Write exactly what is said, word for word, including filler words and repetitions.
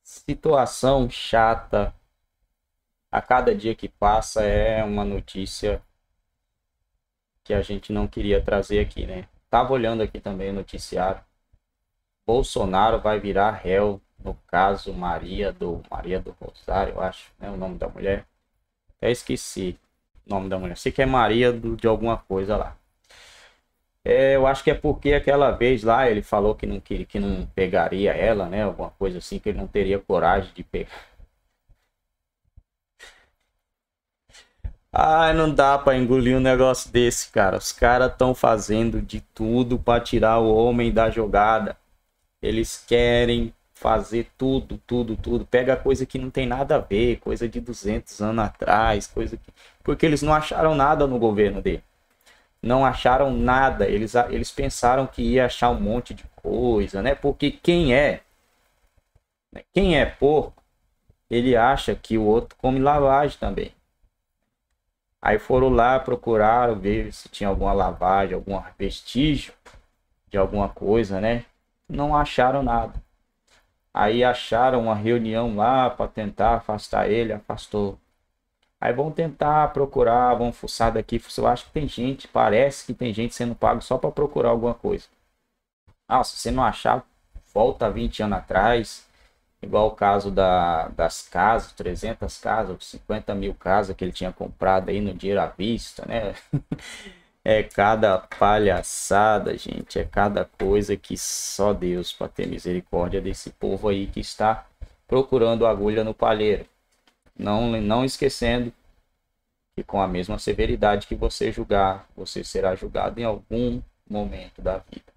Situação chata. A cada dia que passa é uma notícia que a gente não queria trazer aqui, né? Tava olhando aqui também o noticiário. Bolsonaro vai virar réu no caso Maria do Maria do Rosário, eu acho, né? O nome da mulher. Até esqueci o nome da mulher. Sei que é Maria do, de alguma coisa lá. É, eu acho que é porque aquela vez lá ele falou que não queria, que não pegaria ela, né? Alguma coisa assim, que ele não teria coragem de pegar. Ai, não dá pra engolir um negócio desse, cara. Os caras estão fazendo de tudo pra tirar o homem da jogada. Eles querem fazer tudo, tudo, tudo. Pega coisa que não tem nada a ver, coisa de duzentos anos atrás, coisa que... Porque eles não acharam nada no governo dele. Não acharam nada. Eles, eles pensaram que ia achar um monte de coisa, né? Porque quem é, né? Quem é porco, ele acha que o outro come lavagem também. Aí foram lá, procuraram ver se tinha alguma lavagem, algum vestígio de alguma coisa, né? Não acharam nada. Aí acharam uma reunião lá para tentar afastar ele, afastou. Aí vão tentar procurar, vão fuçar daqui. Eu acho que tem gente, parece que tem gente sendo pago só para procurar alguma coisa. Ah, se você não achar, volta vinte anos atrás. Igual o caso da, das casas, trezentas casas, cinquenta mil casas que ele tinha comprado aí no dinheiro à vista, né? É cada palhaçada, gente. É cada coisa que só Deus para ter misericórdia desse povo aí que está procurando agulha no palheiro. Não, não esquecendo que com a mesma severidade que você julgar, você será julgado em algum momento da vida.